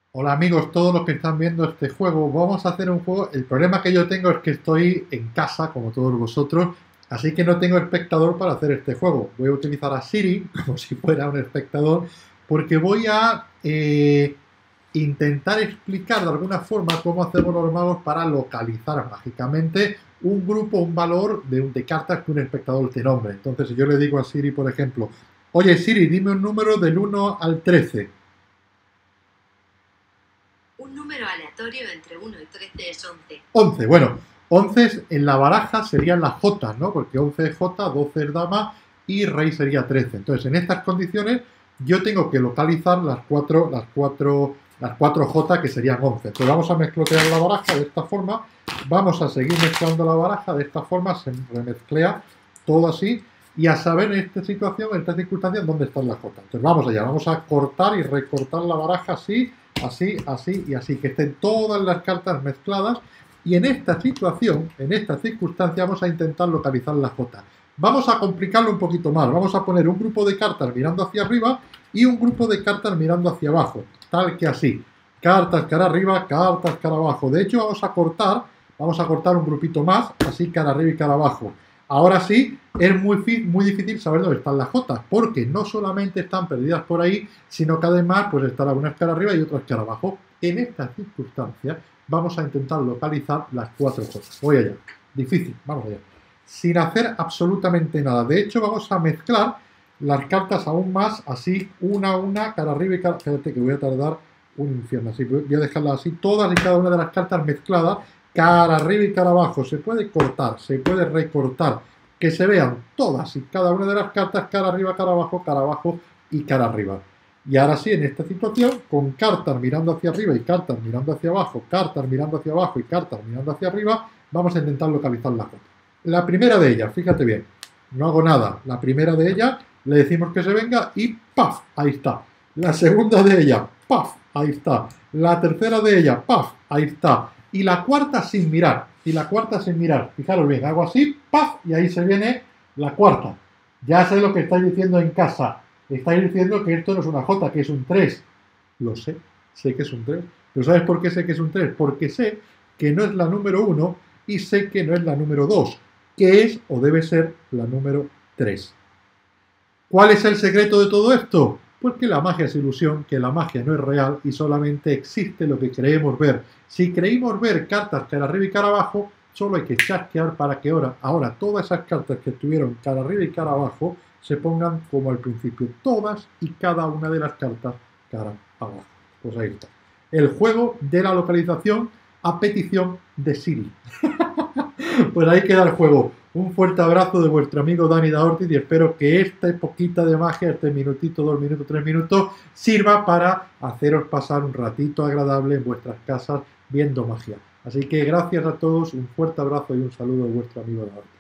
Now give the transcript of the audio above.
Hola amigos, todos los que están viendo este juego, vamos a hacer un juego. El problema que yo tengo es que estoy en casa, como todos vosotros, así que no tengo espectador para hacer este juego. Voy a utilizar a Siri como si fuera un espectador, porque voy a intentar explicar de alguna forma cómo hacemos los magos para localizar mágicamente un grupo, un valor de cartas que un espectador te nombre. Entonces, si yo le digo a Siri, por ejemplo, oye Siri, dime un número del 1 al 13. Un número aleatorio entre 1 y 13 es 11. 11, bueno, 11 en la baraja serían las J, ¿no? Porque 11 es J, 12 es dama y rey sería 13. Entonces, en estas condiciones, yo tengo que localizar las cuatro J que serían 11. Entonces, vamos a mezclotear la baraja de esta forma. Vamos a seguir mezclando la baraja de esta forma, se remezclea todo así. Y a saber en esta situación, en esta circunstancia, dónde están las J. Entonces, vamos allá, vamos a cortar y recortar la baraja así, así, así y así, que estén todas las cartas mezcladas. Y en esta situación, en esta circunstancia, vamos a intentar localizar la J. Vamos a complicarlo un poquito más. Vamos a poner un grupo de cartas mirando hacia arriba y un grupo de cartas mirando hacia abajo, tal que así. Cartas cara arriba, cartas cara abajo. De hecho, vamos a cortar un grupito más, así cara arriba y cara abajo. Ahora sí, es muy difícil saber dónde están las J, porque no solamente están perdidas por ahí, sino que además pues están algunas cara arriba y otras cara abajo. En esta circunstancia vamos a intentar localizar las cuatro J. Voy allá. Difícil, vamos allá. Sin hacer absolutamente nada. De hecho, vamos a mezclar las cartas aún más, así, una a una, cara arriba y cara... Espérate que voy a tardar un infierno. Así, voy a dejarlas así, todas y cada una de las cartas mezcladas, cara arriba y cara abajo. Se puede cortar, se puede recortar, que se vean todas y cada una de las cartas, cara arriba y cara arriba. Y ahora sí, en esta situación, con cartas mirando hacia arriba y cartas mirando hacia abajo, cartas mirando hacia abajo y cartas mirando hacia arriba, vamos a intentar localizar la J. La primera de ellas, fíjate bien, no hago nada. La primera de ellas, le decimos que se venga y ¡paf! Ahí está. La segunda de ella, ¡paf! Ahí está. La tercera de ella, ¡paf! Ahí está. Y la cuarta sin mirar. Fijaros bien, hago así, ¡paf! Y ahí se viene la cuarta. Ya sé lo que estáis diciendo en casa. Estáis diciendo que esto no es una J, que es un 3. Lo sé que es un 3. Pero ¿sabes por qué sé que es un 3? Porque sé que no es la número 1 y sé que no es la número 2, que es o debe ser la número 3. ¿Cuál es el secreto de todo esto? Pues que la magia es ilusión, que la magia no es real y solamente existe lo que creemos ver. Si creímos ver cartas cara arriba y cara abajo, solo hay que chasquear para que ahora todas esas cartas que estuvieron cara arriba y cara abajo se pongan como al principio, todas y cada una de las cartas cara abajo. Pues ahí está. El juego de la localización a petición de Siri. Pues ahí queda el juego. Un fuerte abrazo de vuestro amigo Dani da Ortiz y espero que esta poquita de magia, este minutito, 2 minutos, 3 minutos, sirva para haceros pasar un ratito agradable en vuestras casas viendo magia. Así que gracias a todos, un fuerte abrazo y un saludo de vuestro amigo da Ortiz.